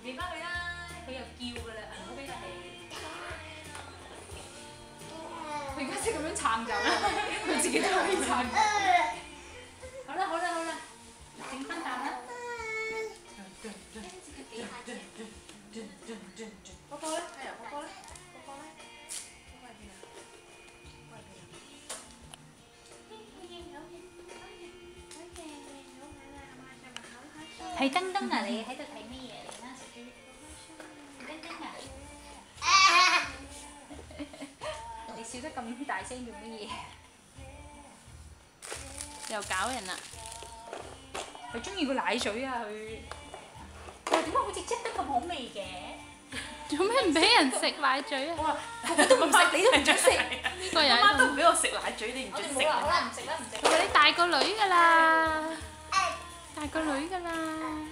俾翻佢啦，佢又叫噶啦，唔好俾佢氣。佢而家識咁樣撐就啦，佢自己都可以撐。好啦好啦好啦，整翻啖啦。波波咧，係啊，波波咧，波波咧，波波喺邊啊？波波喺邊啊？睇燈燈啊！你喺度睇咩嘢嚟啦？食豬燈燈啊！你笑得咁大聲做乜嘢？又搞人啦！佢中意個奶嘴啊！佢哇點解好似擠得咁好味嘅？ 做咩唔俾人食奶嘴啊？ 哇！個個都唔食，你都唔准食。 呢個人媽都唔俾我食奶嘴，你唔准食。 好啦，唔食啦，唔食。 你大個女㗎啦，大個女㗎啦。